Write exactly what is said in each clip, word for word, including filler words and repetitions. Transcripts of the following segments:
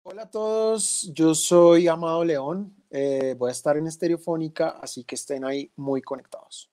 Hola a todos, yo soy Amado León, eh, voy a estar en Estereofónica, así que estén ahí muy conectados.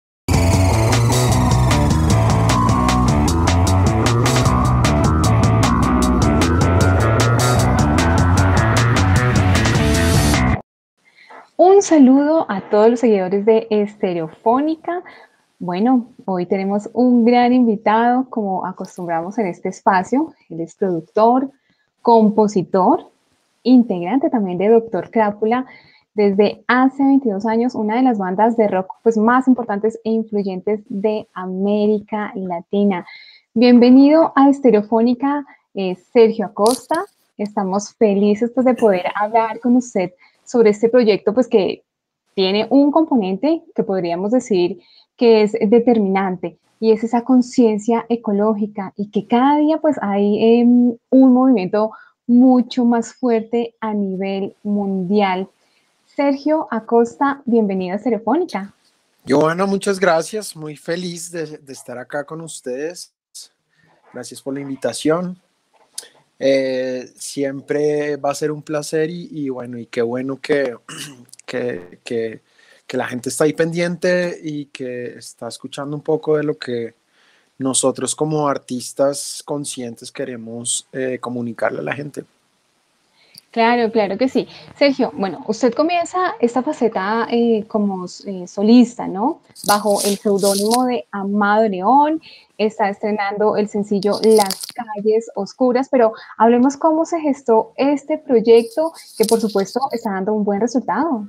Un saludo a todos los seguidores de Estereofónica. Bueno, hoy tenemos un gran invitado, como acostumbramos en este espacio. Él es productor, compositor, integrante también de Doctor Crápula. Desde hace veintidós años, una de las bandas de rock pues, más importantes e influyentes de América Latina. Bienvenido a Estereofónica, eh, Sergio Acosta. Estamos felices pues, de poder hablar con usted sobre este proyecto, pues que tiene un componente que podríamos decir que es determinante, y es esa conciencia ecológica, y que cada día pues hay eh, un movimiento mucho más fuerte a nivel mundial. Sergio Acosta, bienvenido a Estereofónica. Joana, muchas gracias, muy feliz de, de estar acá con ustedes. Gracias por la invitación. Eh, siempre va a ser un placer y, y bueno, y qué bueno que, que, que, que la gente está ahí pendiente y que está escuchando un poco de lo que nosotros como artistas conscientes queremos eh, comunicarle a la gente. Claro, claro que sí. Sergio, bueno, usted comienza esta faceta eh, como eh, solista, ¿no? Bajo el seudónimo de Amado León, está estrenando el sencillo Las calles oscuras, pero hablemos cómo se gestó este proyecto, que por supuesto está dando un buen resultado.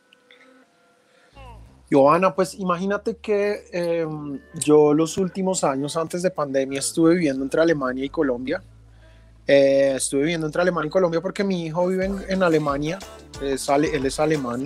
Joana, pues imagínate que eh, yo los últimos años antes de pandemia estuve viviendo entre Alemania y Colombia. Eh, estuve viviendo entre Alemania y Colombia porque mi hijo vive en, en Alemania, es, él es alemán.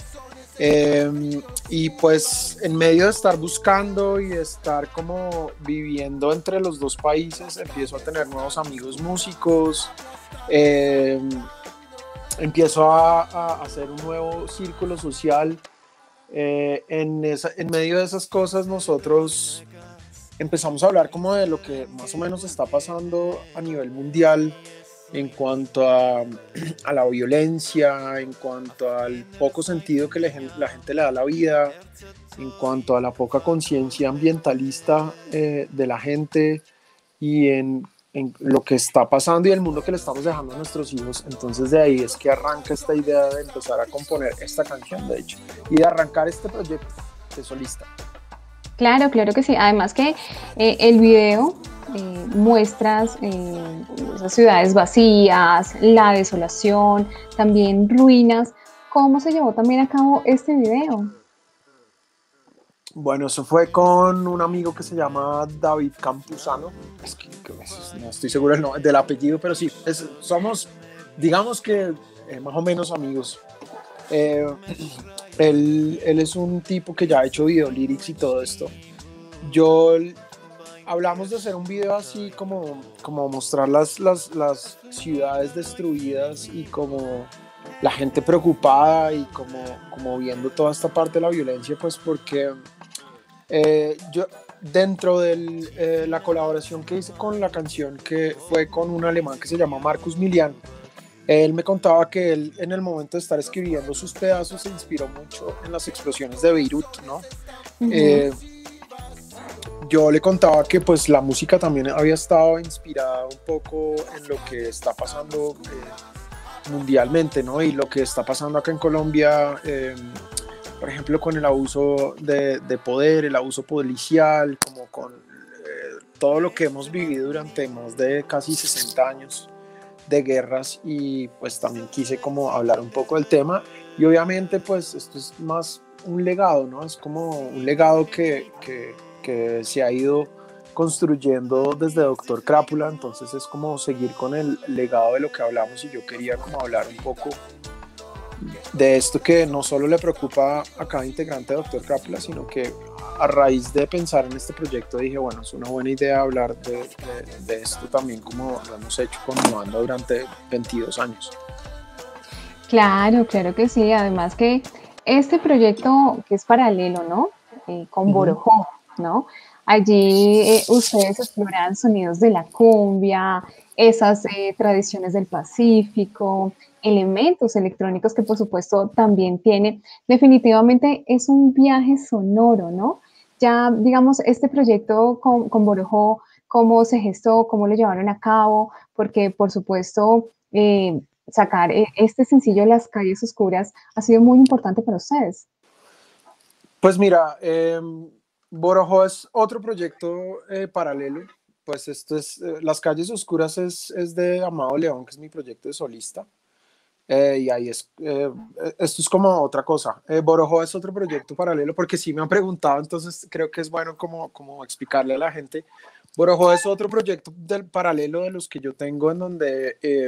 Eh, y pues en medio de estar buscando y de estar como viviendo entre los dos países, empiezo a tener nuevos amigos músicos, eh, empiezo a, a hacer un nuevo círculo social. Eh, en, esa, en medio de esas cosas nosotros empezamos a hablar como de lo que más o menos está pasando a nivel mundial en cuanto a, a la violencia, en cuanto al poco sentido que la gente, la gente le da a la vida, en cuanto a la poca conciencia ambientalista eh, de la gente y en, en lo que está pasando y el mundo que le estamos dejando a nuestros hijos. Entonces de ahí es que arranca esta idea de empezar a componer esta canción, de hecho, y de arrancar este proyecto de solista. Claro, claro que sí. Además que eh, el video eh, muestras eh, esas ciudades vacías, la desolación, también ruinas. ¿Cómo se llevó también a cabo este video? Bueno, eso fue con un amigo que se llama David Campuzano. Es que, que no estoy seguro del, no, del apellido, pero sí, es, somos, digamos que eh, más o menos amigos. Eh, él, él es un tipo que ya ha hecho video lyrics y todo esto. Yo hablamos de hacer un video así como, como mostrar las, las, las ciudades destruidas y como la gente preocupada y como, como viendo toda esta parte de la violencia, pues porque eh, yo dentro de eh, la colaboración que hice con la canción, que fue con un alemán que se llama Marcus Milian, él me contaba que él en el momento de estar escribiendo sus pedazos se inspiró mucho en las explosiones de Beirut, ¿no? Uh-huh. eh, yo le contaba que pues la música también había estado inspirada un poco en lo que está pasando eh, mundialmente, ¿no? Y lo que está pasando acá en Colombia, eh, por ejemplo, con el abuso de, de poder, el abuso policial, como con eh, todo lo que hemos vivido durante más de casi sesenta años de guerras, y pues también quise como hablar un poco del tema. Y obviamente pues esto es más un legado, ¿no? Es como un legado que, que, que se ha ido construyendo desde Doctor Crápula, entonces es como seguir con el legado de lo que hablamos, y yo quería como hablar un poco de esto que no solo le preocupa a cada integrante de Doctor Crápula, sino que a raíz de pensar en este proyecto dije, bueno, es una buena idea hablar de, de, de esto también, como lo hemos hecho con mi banda durante veintidós años. Claro, claro que sí. Además que este proyecto que es paralelo, ¿no? Eh, con uh-huh. Borojó, ¿no? Allí eh, ustedes exploran sonidos de la cumbia, esas eh, tradiciones del Pacífico, elementos electrónicos que por supuesto también tiene. Definitivamente es un viaje sonoro, ¿no? Ya, digamos, este proyecto con, con Borojó, cómo se gestó, cómo lo llevaron a cabo, porque por supuesto eh, sacar eh, este sencillo Las calles oscuras ha sido muy importante para ustedes. Pues mira, eh, Borojo es otro proyecto eh, paralelo. Pues esto es, eh, Las calles oscuras es, es de Amado León, que es mi proyecto de solista. Eh, y ahí es, eh, esto es como otra cosa. Eh, Borojo es otro proyecto paralelo porque sí me han preguntado, entonces creo que es bueno como, como explicarle a la gente. Borojo es otro proyecto del paralelo de los que yo tengo en donde eh,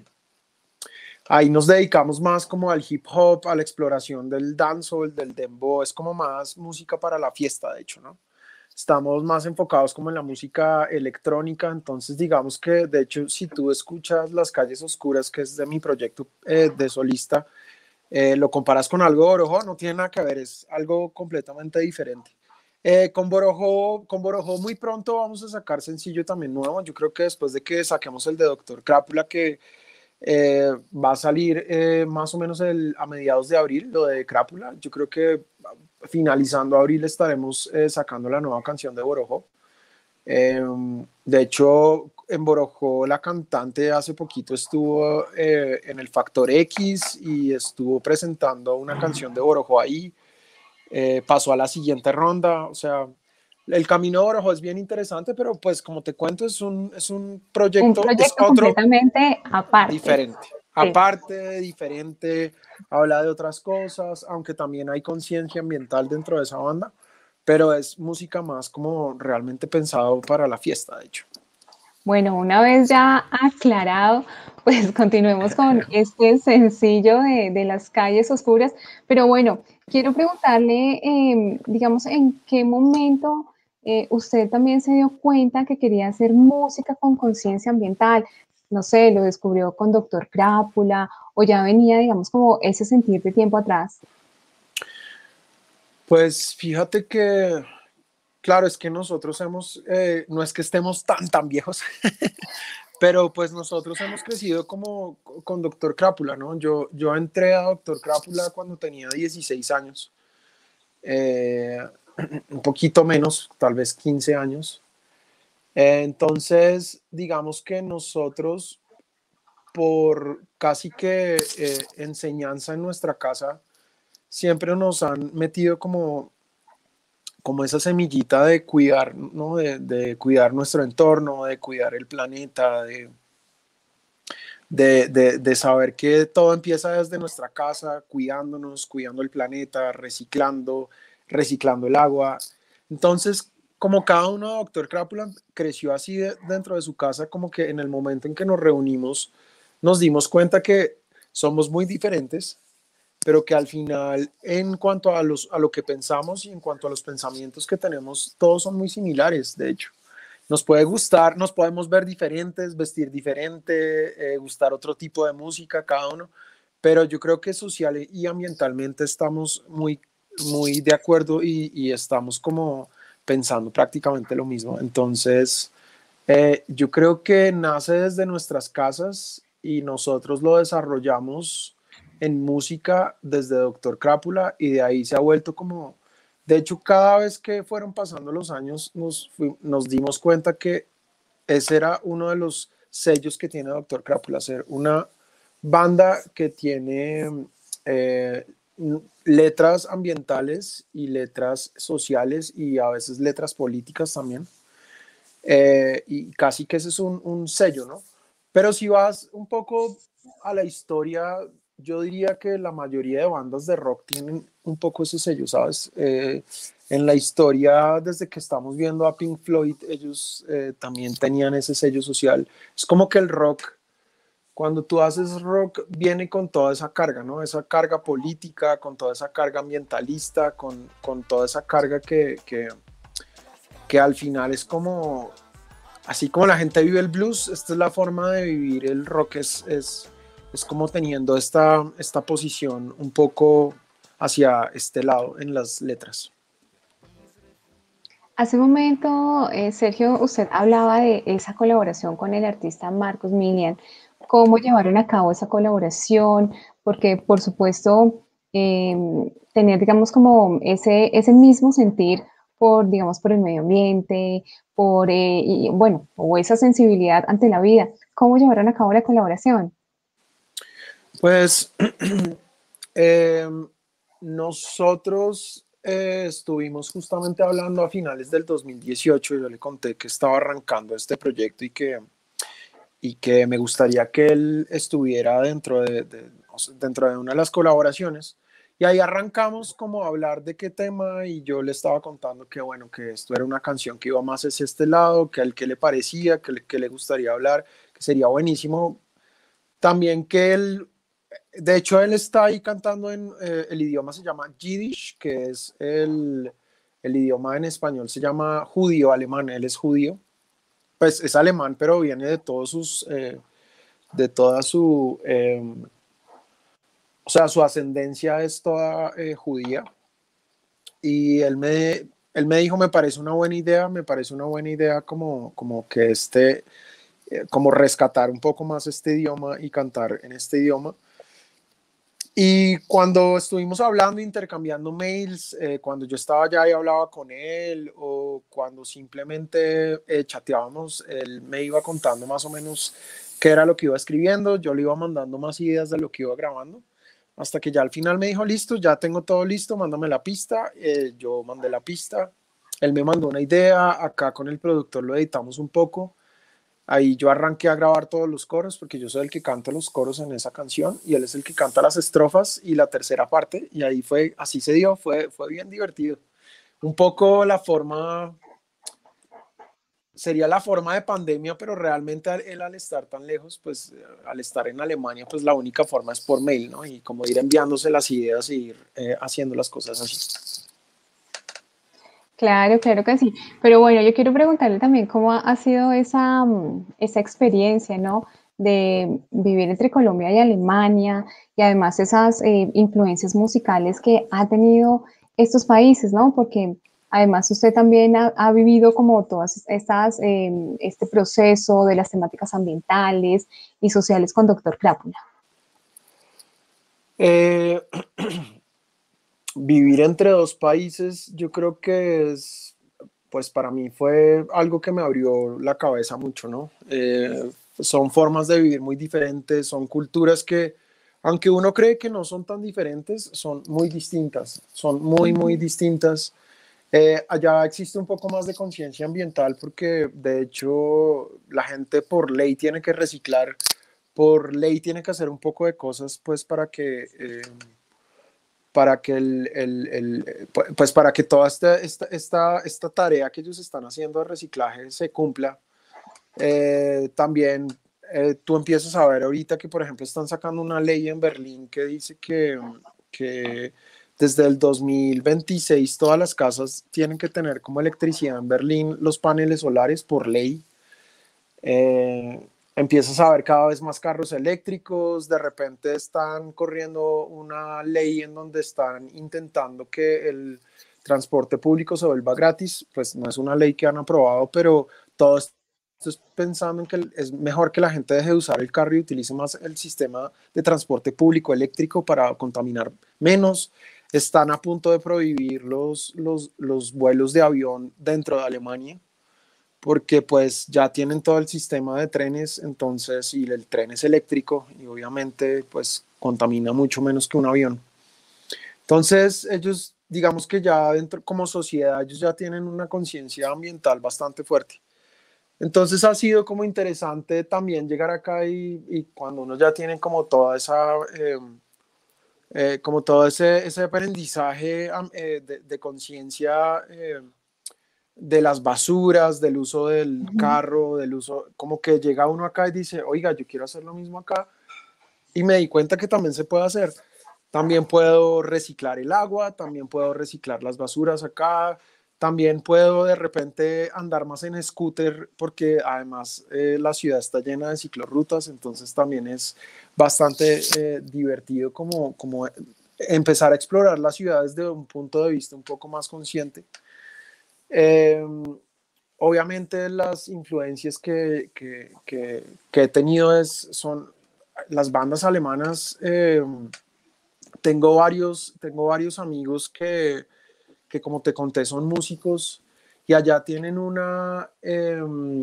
ahí nos dedicamos más como al hip hop, a la exploración del dancehall, del dembow, es como más música para la fiesta, de hecho, ¿no? Estamos más enfocados como en la música electrónica, entonces digamos que de hecho si tú escuchas Las calles oscuras, que es de mi proyecto eh, de solista, eh, lo comparas con algo de Borojo, no tiene nada que ver, es algo completamente diferente. Eh, con Borojo, con Borojo muy pronto vamos a sacar sencillo también nuevo, yo creo que después de que saquemos el de Doctor Crápula, que eh, va a salir eh, más o menos el, a mediados de abril, lo de Crápula. Yo creo que finalizando abril estaremos eh, sacando la nueva canción de Borojo. Eh, de hecho, en Borojo la cantante hace poquito estuvo eh, en el Factor X y estuvo presentando una canción de Borojo ahí. Eh, pasó a la siguiente ronda. O sea, el camino de Borojo es bien interesante, pero pues como te cuento, es un, es un Un proyecto, es proyecto otro completamente aparte. diferente. Sí. Aparte, diferente, habla de otras cosas, aunque también hay conciencia ambiental dentro de esa banda, pero es música más como realmente pensado para la fiesta, de hecho. Bueno, una vez ya aclarado, pues continuemos con este sencillo de, de Las calles oscuras. Pero bueno, quiero preguntarle, eh, digamos, en qué momento eh, usted también se dio cuenta que quería hacer música con conciencia ambiental. No sé, lo descubrió con Doctor Crápula o ya venía, digamos, como ese sentir de tiempo atrás. Pues fíjate que, claro, es que nosotros hemos, eh, no es que estemos tan, tan viejos, pero pues nosotros hemos crecido como con Doctor Crápula, ¿no? Yo, yo entré a Doctor Crápula cuando tenía dieciséis años. Eh, un poquito menos, tal vez quince años. Eh, entonces, digamos que nosotros, por casi que eh, enseñanza en nuestra casa, siempre nos han metido como, como esa semillita de cuidar, ¿no? De, de cuidar nuestro entorno, de cuidar el planeta, de, de, de, de saber que todo empieza desde nuestra casa, cuidándonos, cuidando el planeta, reciclando, reciclando el agua. Entonces, como cada uno, Doctor Crápula creció así de, dentro de su casa, como que en el momento en que nos reunimos, nos dimos cuenta que somos muy diferentes, pero que al final, en cuanto a, los, a lo que pensamos y en cuanto a los pensamientos que tenemos, todos son muy similares, de hecho. Nos puede gustar, nos podemos ver diferentes, vestir diferente, eh, gustar otro tipo de música cada uno, pero yo creo que social y ambientalmente estamos muy, muy de acuerdo y, y estamos como pensando prácticamente lo mismo. Entonces, eh, yo creo que nace desde nuestras casas y nosotros lo desarrollamos en música desde Doctor Crápula y de ahí se ha vuelto como, de hecho, cada vez que fueron pasando los años nos, fui, nos dimos cuenta que ese era uno de los sellos que tiene Doctor Crápula, ser una banda que tiene eh, letras ambientales y letras sociales y a veces letras políticas también. Eh, y casi que ese es un, un sello, ¿no? Pero si vas un poco a la historia, yo diría que la mayoría de bandas de rock tienen un poco ese sello, ¿sabes? Eh, en la historia, desde que estamos viendo a Pink Floyd, ellos eh, también tenían ese sello social. Es como que el rock, cuando tú haces rock, viene con toda esa carga, ¿no? Esa carga política, con toda esa carga ambientalista, con, con toda esa carga que, que, que al final es como, así como la gente vive el blues, esta es la forma de vivir el rock, es, es, es como teniendo esta, esta posición un poco hacia este lado en las letras. Hace un momento, eh, Sergio, usted hablaba de esa colaboración con el artista Marcos Milian. ¿Cómo llevaron a cabo esa colaboración? Porque, por supuesto, eh, tener, digamos, como ese, ese mismo sentir por, digamos, por el medio ambiente, por, eh, y, bueno, o esa sensibilidad ante la vida. ¿Cómo llevaron a cabo la colaboración? Pues eh, nosotros eh, estuvimos justamente hablando a finales del dos mil dieciocho y yo le conté que estaba arrancando este proyecto y que, y que me gustaría que él estuviera dentro de, de, dentro de una de las colaboraciones. Y ahí arrancamos como a hablar de qué tema y yo le estaba contando que bueno, que esto era una canción que iba más hacia este lado, que a él qué le parecía, que le, que le gustaría hablar, que sería buenísimo. También que él, de hecho él está ahí cantando en, eh, el idioma se llama Yiddish, que es el, el idioma en español, se llama judío alemán, él es judío, pues es alemán, pero viene de todos sus, eh, de toda su, eh, o sea, su ascendencia es toda eh, judía. Y él me, él me dijo, me parece una buena idea, me parece una buena idea como, como que este, eh, como rescatar un poco más este idioma y cantar en este idioma. Y cuando estuvimos hablando, intercambiando mails, eh, cuando yo estaba allá y hablaba con él, o cuando simplemente eh, chateábamos, él me iba contando más o menos qué era lo que iba escribiendo, yo le iba mandando más ideas de lo que iba grabando, hasta que ya al final me dijo, listo, ya tengo todo listo, mándame la pista, eh, yo mandé la pista, él me mandó una idea, acá con el productor lo editamos un poco. Ahí yo arranqué a grabar todos los coros porque yo soy el que canta los coros en esa canción y él es el que canta las estrofas y la tercera parte y ahí fue, así se dio, fue, fue bien divertido. Un poco la forma, sería la forma de pandemia, pero realmente él al estar tan lejos, pues al estar en Alemania, pues la única forma es por mail, ¿no? Y como ir enviándose las ideas e ir eh, haciendo las cosas así. Claro, claro que sí. Pero bueno, yo quiero preguntarle también cómo ha, ha sido esa, mm, esa experiencia, ¿no? De vivir entre Colombia y Alemania y además esas eh, influencias musicales que ha tenido estos países, ¿no? Porque además usted también ha, ha vivido como todas estas, eh, este proceso de las temáticas ambientales y sociales con Doctor Crápula. Eh, Vivir entre dos países, yo creo que es, pues para mí fue algo que me abrió la cabeza mucho, ¿no? Eh, son formas de vivir muy diferentes, son culturas que, aunque uno cree que no son tan diferentes, son muy distintas, son muy, muy distintas. Eh, allá existe un poco más de conciencia ambiental porque de hecho la gente por ley tiene que reciclar, por ley tiene que hacer un poco de cosas pues para que... Eh, para que el, el, el, pues para que toda esta, esta, esta, esta tarea que ellos están haciendo de reciclaje se cumpla. Eh, también eh, tú empiezas a ver ahorita que, por ejemplo, están sacando una ley en Berlín que dice que, que desde el dos mil veintiséis todas las casas tienen que tener como electricidad en Berlín los paneles solares por ley. Eh, Empiezas a ver cada vez más carros eléctricos, de repente están corriendo una ley en donde están intentando que el transporte público se vuelva gratis, pues no es una ley que han aprobado, pero todo esto es pensando en que es mejor que la gente deje de usar el carro y utilice más el sistema de transporte público eléctrico para contaminar menos. Están a punto de prohibir los, los, los vuelos de avión dentro de Alemania porque pues ya tienen todo el sistema de trenes, entonces, y el tren es eléctrico y obviamente pues contamina mucho menos que un avión. Entonces, ellos, digamos que ya dentro, como sociedad, ellos ya tienen una conciencia ambiental bastante fuerte. Entonces ha sido como interesante también llegar acá y, y cuando uno ya tiene como toda esa, eh, eh, como todo ese, ese aprendizaje eh, de, de conciencia eh, de las basuras, del uso del Ujú. carro, del uso, como que llega uno acá y dice, oiga, yo quiero hacer lo mismo acá. Y me di cuenta que también se puede hacer. También puedo reciclar el agua, también puedo reciclar las basuras acá, también puedo de repente andar más en scooter porque además eh, la ciudad está llena de ciclorrutas, entonces también es bastante eh, divertido como, como empezar a explorar la ciudad desde un punto de vista un poco más consciente. Eh, Obviamente las influencias que, que, que, que he tenido es, son las bandas alemanas. Eh, tengo, varios, tengo varios amigos que, que, como te conté, son músicos y allá tienen una, eh,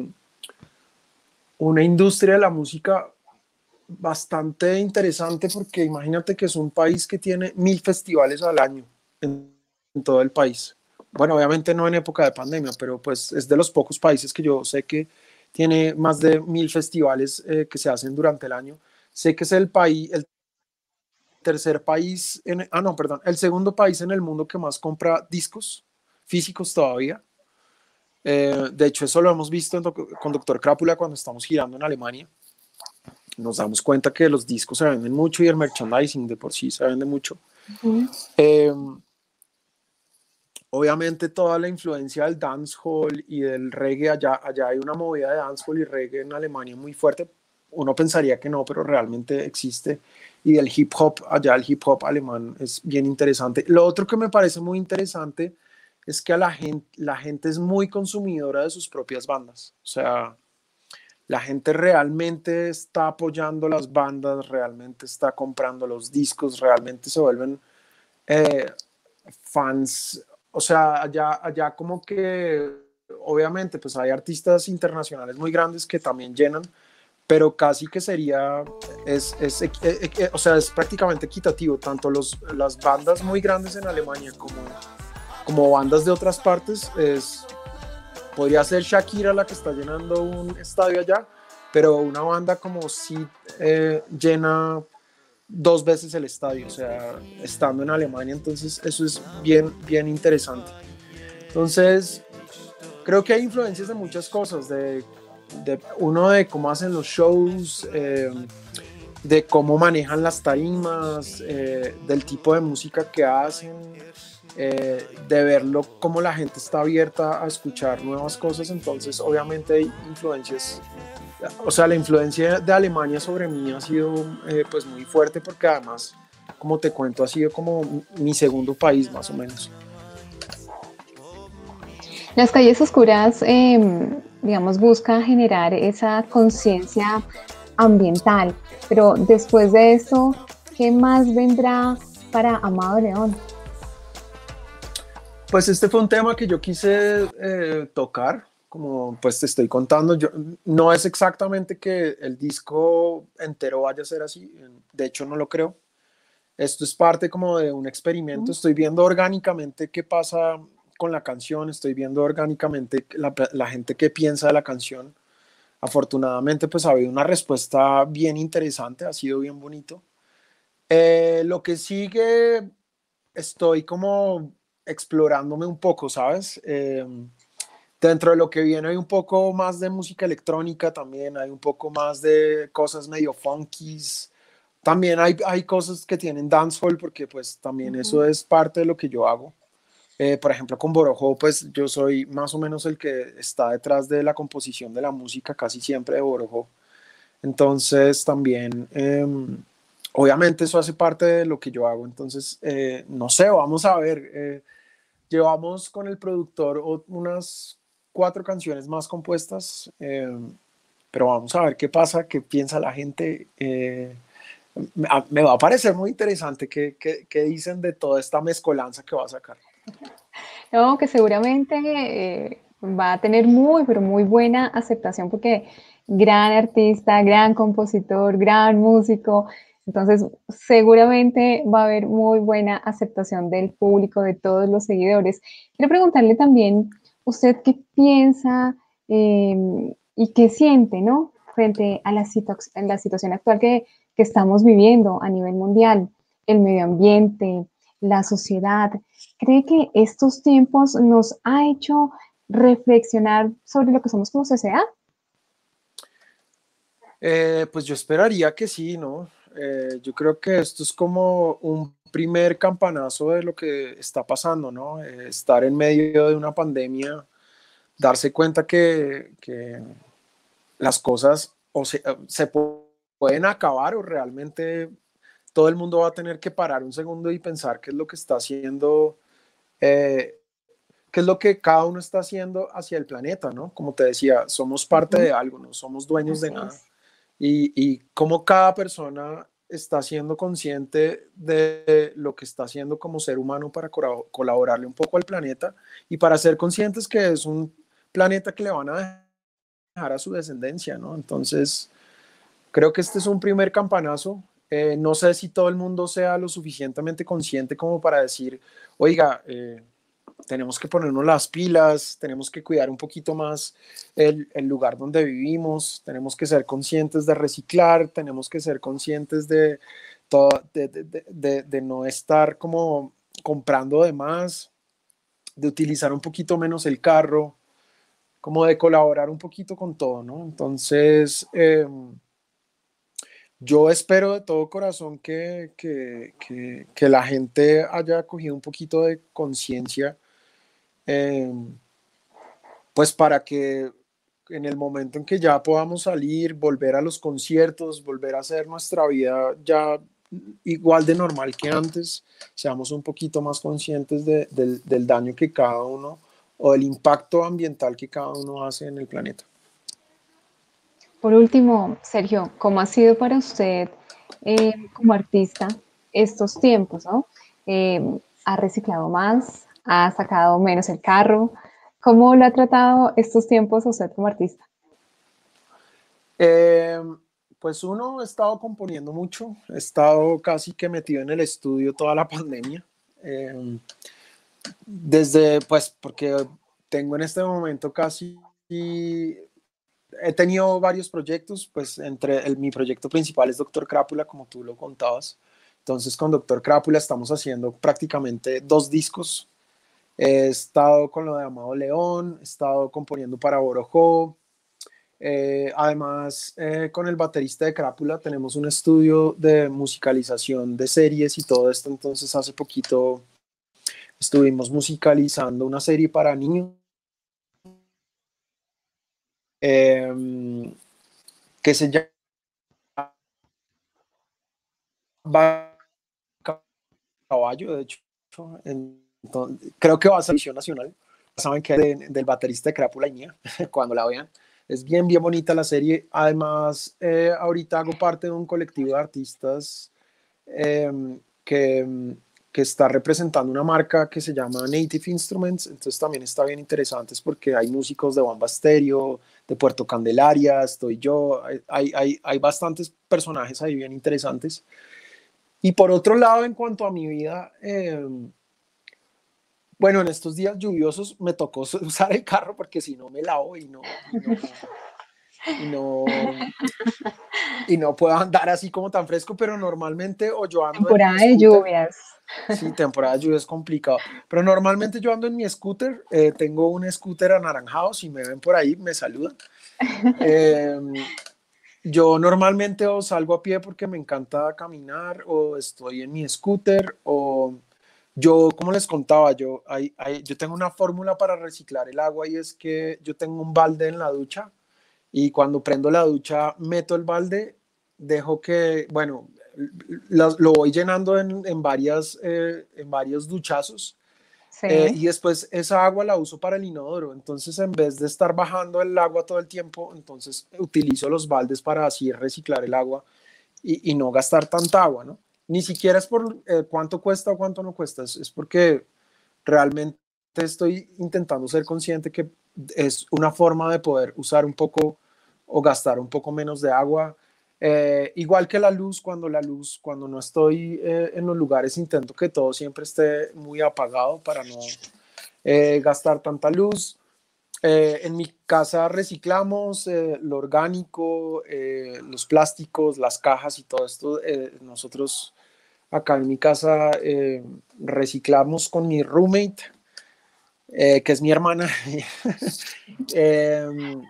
una industria de la música bastante interesante, porque imagínate que es un país que tiene mil festivales al año en, en todo el país. Bueno, obviamente no en época de pandemia, pero pues es de los pocos países que yo sé que tiene más de mil festivales eh, que se hacen durante el año. Sé que es el país, el tercer país, en, ah no, perdón, el segundo país en el mundo que más compra discos físicos todavía. Eh, de hecho, eso lo hemos visto en, con Doctor Crápula cuando estamos girando en Alemania. Nos damos cuenta que los discos se venden mucho y el merchandising de por sí se vende mucho. Uh-huh. Eh, obviamente toda la influencia del dancehall y del reggae, allá, allá hay una movida de dancehall y reggae en Alemania muy fuerte. Uno pensaría que no, pero realmente existe. Y del hip hop, allá el hip hop alemán es bien interesante. Lo otro que me parece muy interesante es que a la gente, la gente es muy consumidora de sus propias bandas. O sea, la gente realmente está apoyando las bandas, realmente está comprando los discos, realmente se vuelven eh, fans. O sea, allá, allá como que obviamente pues hay artistas internacionales muy grandes que también llenan, pero casi que sería, es, es, es, es o sea, es prácticamente equitativo, tanto los, las bandas muy grandes en Alemania como, como bandas de otras partes. Es, podría ser Shakira la que está llenando un estadio allá, pero una banda como Sid eh, llena dos veces el estadio, o sea, estando en Alemania. Entonces eso es bien, bien interesante. Entonces, creo que hay influencias de muchas cosas, de, de uno de cómo hacen los shows, eh, de cómo manejan las tarimas, eh, del tipo de música que hacen, eh, de verlo cómo la gente está abierta a escuchar nuevas cosas. Entonces obviamente hay influencias, o sea, la influencia de Alemania sobre mí ha sido eh, pues muy fuerte, porque además, como te cuento, ha sido como mi segundo país más o menos. Las Calles Oscuras, eh, digamos, busca generar esa conciencia ambiental, pero después de esto, ¿qué más vendrá para Amado León? Pues este fue un tema que yo quise eh, tocar, como pues te estoy contando. Yo, no es exactamente que el disco entero vaya a ser así, de hecho no lo creo. Esto es parte como de un experimento. Estoy viendo orgánicamente qué pasa con la canción, estoy viendo orgánicamente la, la gente que piensa de la canción. Afortunadamente pues ha habido una respuesta bien interesante, ha sido bien bonito. Eh, lo que sigue, estoy como explorándome un poco, ¿sabes? Eh, dentro de lo que viene hay un poco más de música electrónica también, hay un poco más de cosas medio funkies. También hay, hay cosas que tienen dancehall, porque pues también uh-huh. Eso es parte de lo que yo hago. Eh, por ejemplo, con Borojo, pues yo soy más o menos el que está detrás de la composición de la música casi siempre de Borojo. Entonces también, eh, obviamente eso hace parte de lo que yo hago. Entonces, eh, no sé, vamos a ver. Eh, llevamos con el productor unas cuatro canciones más compuestas, eh, pero vamos a ver qué pasa, qué piensa la gente. Eh, me va a parecer muy interesante qué, qué, qué dicen de toda esta mezcolanza que va a sacar. No, que seguramente eh, va a tener muy, pero muy buena aceptación, porque gran artista, gran compositor, gran músico, entonces seguramente va a haber muy buena aceptación del público, de todos los seguidores. Quiero preguntarle también, ¿usted qué piensa eh, y qué siente, ¿no? Frente a la, situ la situación actual que, que estamos viviendo a nivel mundial, el medio ambiente, la sociedad. ¿Cree que estos tiempos nos ha hecho reflexionar sobre lo que somos como sociedad? Eh, pues yo esperaría que sí, ¿no? Eh, yo creo que esto es como un primer campanazo de lo que está pasando, ¿no? Eh, estar en medio de una pandemia, darse cuenta que, que las cosas o se, se pueden acabar, o realmente todo el mundo va a tener que parar un segundo y pensar qué es lo que está haciendo, eh, qué es lo que cada uno está haciendo hacia el planeta, ¿no? Como te decía, somos parte Ujú. de algo, no somos dueños de Así nada. es. Y, y cómo cada persona está siendo consciente de lo que está haciendo como ser humano para colaborarle un poco al planeta y para ser conscientes que es un planeta que le van a dejar a su descendencia, ¿no? Entonces, creo que este es un primer campanazo. Eh, no sé si todo el mundo sea lo suficientemente consciente como para decir, oiga, eh, tenemos que ponernos las pilas, tenemos que cuidar un poquito más el, el lugar donde vivimos, tenemos que ser conscientes de reciclar, tenemos que ser conscientes de, todo, de, de, de, de no estar como comprando de más, de utilizar un poquito menos el carro, como de colaborar un poquito con todo, ¿no? Entonces, eh, yo espero de todo corazón que, que, que, que la gente haya cogido un poquito de conciencia, eh, pues para que en el momento en que ya podamos salir, volver a los conciertos, volver a hacer nuestra vida ya igual de normal que antes, seamos un poquito más conscientes de, del, del daño que cada uno o del impacto ambiental que cada uno hace en el planeta. Por último, Sergio, ¿cómo ha sido para usted eh, como artista estos tiempos, ¿no? Eh, ¿Ha reciclado más? ¿Ha sacado menos el carro? ¿Cómo lo ha tratado estos tiempos usted como artista? Eh, pues uno, he estado componiendo mucho, he estado casi que metido en el estudio toda la pandemia. Eh, desde, pues, porque tengo en este momento casi, he tenido varios proyectos, pues entre el, mi proyecto principal es Doctor Crápula, como tú lo contabas. Entonces con Doctor Crápula estamos haciendo prácticamente dos discos. He estado con lo de Amado León, he estado componiendo para Borojó. Eh, además, eh, con el baterista de Crápula tenemos un estudio de musicalización de series y todo esto. Entonces hace poquito estuvimos musicalizando una serie para niños eh, que se llama Caballo, de hecho. Entonces, creo que va a ser edición nacional. Saben que es de, del baterista de Crápula y mía, cuando la vean. Es bien, bien bonita la serie. Además, eh, ahorita hago parte de un colectivo de artistas eh, que, que está representando una marca que se llama Native Instruments. Entonces también está bien interesante porque hay músicos de Bomba Estéreo, de Puerto Candelaria, estoy yo. Hay, hay, hay bastantes personajes ahí bien interesantes. Y por otro lado, en cuanto a mi vida, eh, bueno, en estos días lluviosos me tocó usar el carro porque si no me lavo y no, y no, y no, y no puedo andar así como tan fresco, pero normalmente o yo ando en mi Temporada de scooter, lluvias. sí, temporada de lluvia es complicado, pero normalmente yo ando en mi scooter, eh, tengo un scooter anaranjado, si me ven por ahí me saludan. Eh, yo normalmente o salgo a pie porque me encanta caminar o estoy en mi scooter o yo, como les contaba, yo, hay, hay, yo tengo una fórmula para reciclar el agua y es que yo tengo un balde en la ducha y cuando prendo la ducha meto el balde, dejo que, bueno, lo, lo voy llenando en, en, varias, eh, en varios duchazos eh, Sí. y después esa agua la uso para el inodoro. Entonces, en vez de estar bajando el agua todo el tiempo, entonces utilizo los baldes para así reciclar el agua y, y no gastar tanta agua, ¿no? Ni siquiera es por eh, cuánto cuesta o cuánto no cuesta, es, es porque realmente estoy intentando ser consciente que es una forma de poder usar un poco o gastar un poco menos de agua. Eh, igual que la luz, cuando la luz, cuando no estoy eh, en los lugares, intento que todo siempre esté muy apagado para no eh, gastar tanta luz. Eh, en mi casa reciclamos eh, lo orgánico, eh, los plásticos, las cajas y todo esto. Eh, nosotros acá en mi casa eh, reciclamos con mi roommate, eh, que es mi hermana. eh,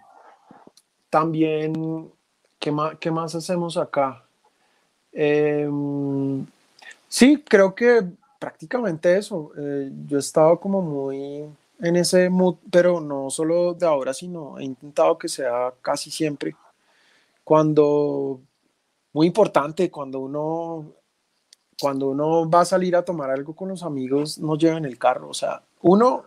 también, ¿qué más, ¿qué más hacemos acá? Eh, sí, creo que prácticamente eso. Eh, yo he estado como muy en ese mood, pero no solo de ahora, sino he intentado que sea casi siempre. Cuando, muy importante, cuando uno, cuando uno va a salir a tomar algo con los amigos, no lleven el carro. O sea, uno,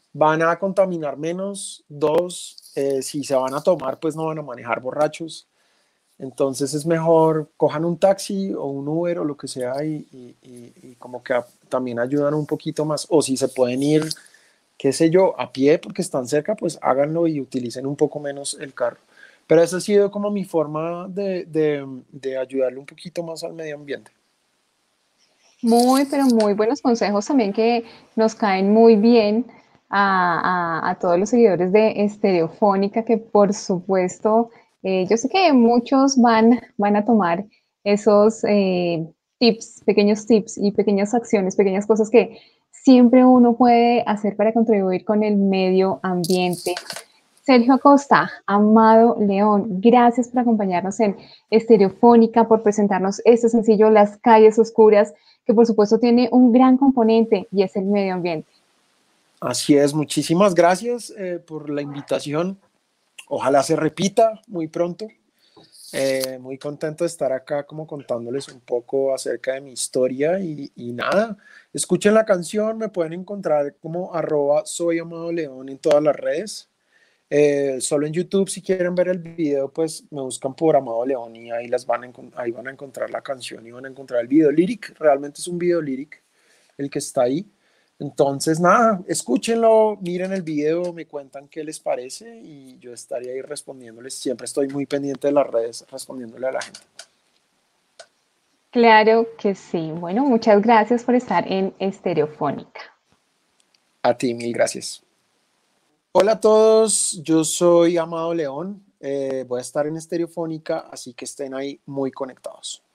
van a contaminar menos. Dos, eh, si se van a tomar, pues no van a manejar borrachos. Entonces es mejor cojan un taxi o un Uber o lo que sea y, y, y, y como que a, también ayudan un poquito más. O si se pueden ir, qué sé yo, a pie porque están cerca, pues háganlo y utilicen un poco menos el carro. Pero esa ha sido como mi forma de, de, de ayudarle un poquito más al medio ambiente. Muy, pero muy buenos consejos también que nos caen muy bien a, a- a todos los seguidores de Estereofónica, que por supuesto, eh, yo sé que muchos van, van a tomar esos eh, tips, pequeños tips y pequeñas acciones, pequeñas cosas que siempre uno puede hacer para contribuir con el medio ambiente. Sergio Acosta, Amado León, gracias por acompañarnos en Estereofónica, por presentarnos este sencillo Las calles oscuras, que por supuesto tiene un gran componente y es el medio ambiente. Así es, muchísimas gracias eh, por la invitación. Ojalá se repita muy pronto. Eh, muy contento de estar acá como contándoles un poco acerca de mi historia y, y nada, escuchen la canción, me pueden encontrar como arroba soy Amado León en todas las redes. Eh, solo en YouTube, si quieren ver el video, pues me buscan por Amado León y ahí, las van a, ahí van a encontrar la canción y van a encontrar el video lyric. Realmente es un video lyric el que está ahí. Entonces, nada, escúchenlo, miren el video, me cuentan qué les parece y yo estaría ahí respondiéndoles. Siempre estoy muy pendiente de las redes respondiéndole a la gente. Claro que sí. Bueno, muchas gracias por estar en Estereofónica. A ti, mil gracias. Hola a todos, yo soy Amado León. Eh, voy a estar en Estereofónica, así que estén ahí muy conectados.